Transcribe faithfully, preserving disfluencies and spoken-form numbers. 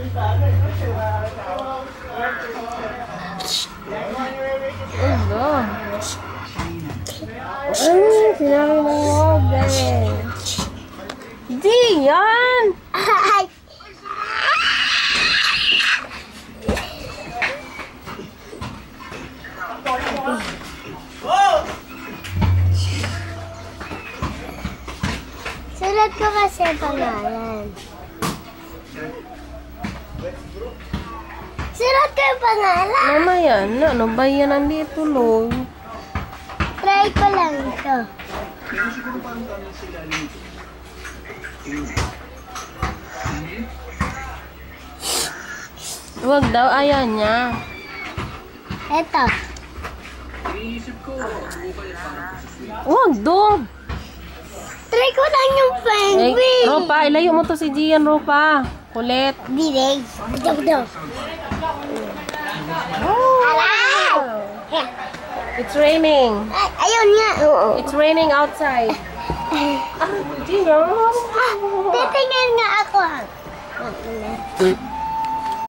Ano? Ay, sinabi mo huwag eh. Hindi yan! Ay! Sulat ko kasi pangalan. Sulat ko yung pangalan. Mamaya na, ano ba yan nandito, Loy? Try ko lang ito. Huwag daw, ayaw niya. Ito. Huwag daw. Try ko lang yung penguin. Eh, Ropa, ilayo mo to si Gian, Ropa. Kulit. Direk. Ito, ito. Oh. It's raining. Ay, ayun nga. Oo. It's raining outside. Ah, Gian. Ah, titingin nga ako.